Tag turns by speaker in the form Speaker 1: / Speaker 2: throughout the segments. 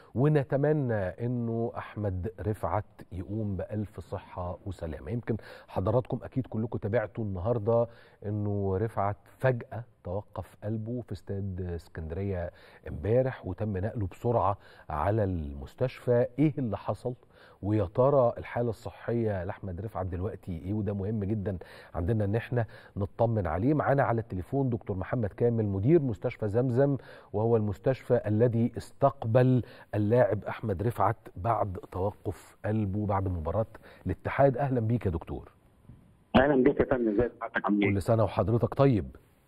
Speaker 1: ونتمنى انه احمد رفعت يقوم بألف صحة وسلامة. يمكن حضراتكم اكيد كلكم تابعتوا النهاردة انه رفعت فجأة توقف قلبه في استاد اسكندرية امبارح، وتم نقله بسرعة على المستشفى. ايه اللي حصل؟ ويا ترى الحالة الصحية لأحمد رفعت دلوقتي ايه؟ وده مهم جدا عندنا ان احنا نطمن عليه. معانا على التليفون دكتور محمد كامل مدير مستشفى زمزم، وهو المستشفى الذي استقبل اللاعب أحمد رفعت بعد توقف قلبه بعد مباراة الاتحاد. أهلا بيك يا دكتور.
Speaker 2: اهلا بيك يا فندم، ازي حضرتك؟ عامل ايه؟
Speaker 1: كل سنة وحضرتك طيب.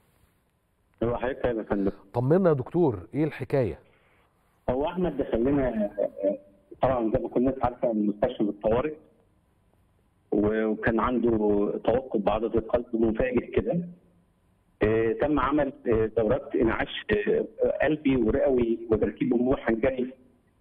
Speaker 2: هو حضرتك يا فندم.
Speaker 1: طمنا يا دكتور، ايه الحكاية؟
Speaker 2: هو احمد دخل لنا طبعا زي ما كل الناس عارفه من مستشفى الطوارئ، وكان عنده توقف بعضله القلب مفاجئ كده. تم عمل دورات انعاش قلبي ورئوي وتركيب انبوب حنجري،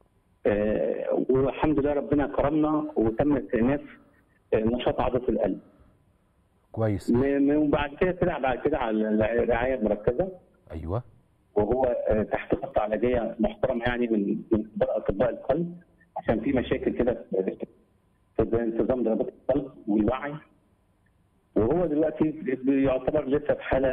Speaker 2: والحمد لله ربنا كرمنا وتم استئناف نشاط عضله القلب.
Speaker 1: كويس.
Speaker 2: وبعد كده طلع بعد كده على الرعايه المركزه.
Speaker 1: ايوه.
Speaker 2: وهو تحت خطه علاجيه محترمه يعني من اطباء القلب، عشان في مشاكل كده في انتظام ضربات القلب والوعي. وهو دلوقتي بيعتبر لسه في حاله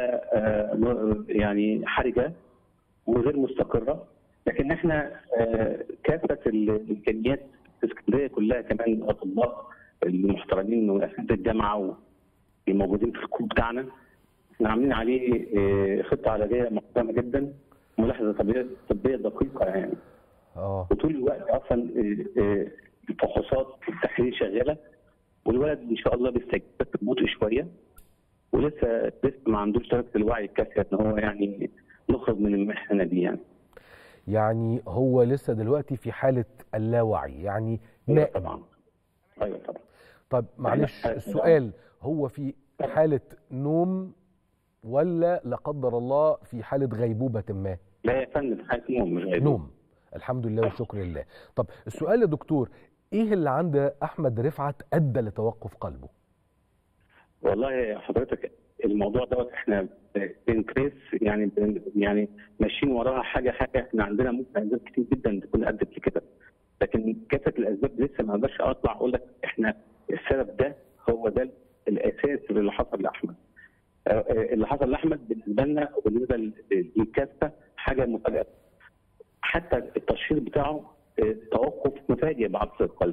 Speaker 2: يعني حرجه وغير مستقره، لكن احنا كافه الامكانيات في اسكندريه كلها، كمان الاطباء المحترمين واساتذه الجامعه الموجودين في الكوب بتاعنا، احنا عاملين عليه خطه علاجيه محترمه جدا، ملاحظه طبيه دقيقه يعني. وطول الوقت اصلا الفحوصات التحليل شغاله، والولد ان شاء الله بيستجيب بس ببطء شويه، ولسه ما عندوش درجه الوعي الكافيه ان هو يعني نخرج من المحنه دي
Speaker 1: يعني هو لسه دلوقتي في حاله اللاوعي يعني.
Speaker 2: ايوه طبعا. ايوه طبعا.
Speaker 1: طب معلش السؤال، هو في حاله نوم ولا لا قدر الله في حاله غيبوبه ما؟
Speaker 2: لا يا فندم، حاله نوم مش غيبوبه.
Speaker 1: نوم، الحمد لله والشكر لله. طب السؤال يا دكتور، ايه اللي عند احمد رفعت ادى لتوقف قلبه؟
Speaker 2: والله يا حضرتك الموضوع دوت احنا بنكريس يعني ماشيين وراها حاجه. احنا عندنا ممكن اسباب كتير جدا تكون ادت لكده، لكن كافه الاسباب لسه ما اقدرش اطلع اقول لك احنا السبب ده هو ده الاساس اللي حصل لاحمد. اللي حصل لاحمد بالنسبه لنا وبالنسبه للكافه حاجه مفاجاه. حتى التشخيص بتاعه توقف مفاجئ بعضله القلب.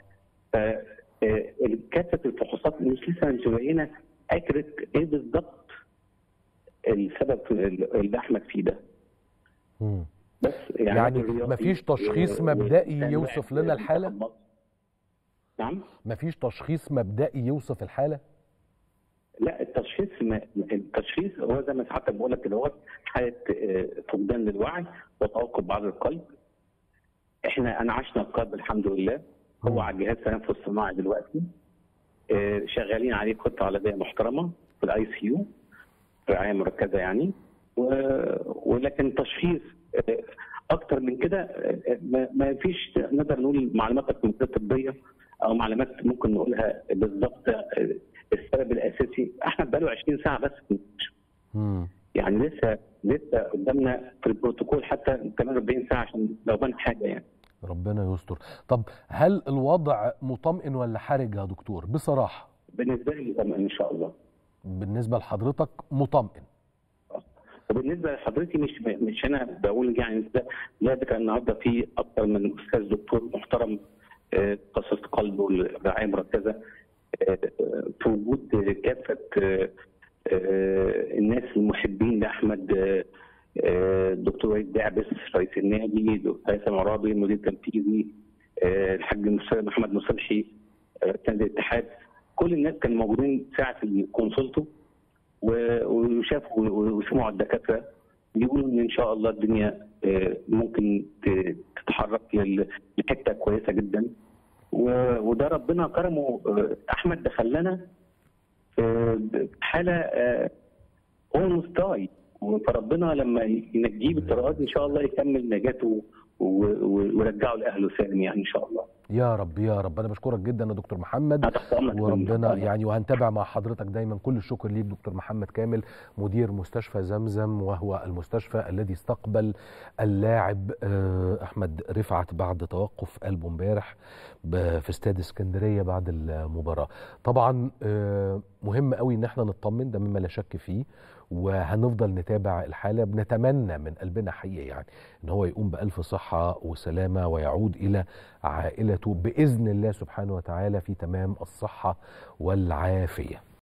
Speaker 2: كافه الفحوصات مش لسه مبينه اكرت ايه بالظبط السبب اللي احمد فيه ده.
Speaker 1: بس يعني مفيش تشخيص مبدئي يوصف لنا الحاله؟
Speaker 2: نعم؟
Speaker 1: مفيش تشخيص مبدئي يوصف الحاله؟
Speaker 2: لا، التشخيص هو زي ما ساعتك بقول لك كده، هو حاله فقدان للوعي وتوقف بعض القلب. احنا انعشنا القلب الحمد لله، هو على جهاز تنفس صناعي دلوقتي، شغالين عليه خطه علاجيه محترمه في الاي سي يو، رعايه مركزه يعني. ولكن تشخيص اكتر من كده ما فيش نقدر نقول معلومات الطبيه او معلومات ممكن نقولها بالظبط السبب الاساسي. احمد بقاله 20 ساعه بس في المستشفى. يعني لسه قدامنا في البروتوكول حتى كمان 40 ساعه عشان لو بان حاجه يعني.
Speaker 1: ربنا يستر. طب هل الوضع مطمئن ولا حرج يا دكتور بصراحه؟
Speaker 2: بالنسبه لي مطمئن ان شاء الله.
Speaker 1: بالنسبه لحضرتك مطمئن؟
Speaker 2: وبالنسبه لحضرتك مش انا بقول يعني لا، ده كان النهارده في اكثر من استاذ دكتور محترم تخصص قلب والرعايه المركزه، في وجود كافه الناس المحبين لاحمد، الدكتور وليد دعبس رئيس النادي، دكتور هيثم عرابي المدير التنفيذي، الحاج محمد مصلحي نادي الاتحاد. كل الناس كانوا موجودين ساعه الكونسلتو وشافوا وسمعوا الدكاتره بيقولوا ان شاء الله الدنيا ممكن تتحرك لحته كويسه جدا. وده ربنا كرمه. احمد دخل لنا في حاله هو مستوي، فربنا لما ينجيه بالطرقات ان شاء الله يكمل نجاته ويرجعه لاهله سالم يعني ان شاء الله.
Speaker 1: يا رب يا رب. انا بشكرك جدا يا دكتور محمد،
Speaker 2: تحت امرك.
Speaker 1: وربنا يعني وهنتابع مع حضرتك دايما. كل الشكر ليك دكتور محمد كامل، مدير مستشفى زمزم، وهو المستشفى الذي استقبل اللاعب احمد رفعت بعد توقف قلبه امبارح في استاد اسكندريه بعد المباراه. طبعا مهم قوي ان احنا نطمن، ده مما لا شك فيه، وهنفضل نتابع الحاله. بنتمنى من قلبنا حقيقي يعني ان هو يقوم بألف صحه وسلامه ويعود الى عائلته بإذن الله سبحانه وتعالى في تمام الصحة والعافية.